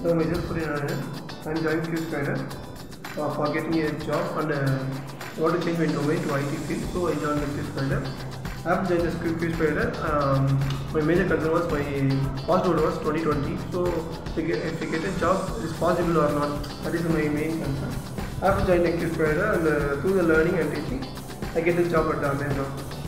So my name is Surya Narayan. I am joining QSpiders for getting a job and want to change my domain to IT field. So I joined the QSpiders. After joining the QSpiders, my major concern was my password was 2020. So if I get a job, is possible or not? That is my main concern. After joining QSpiders and through the learning and teaching, I get a job at the online job.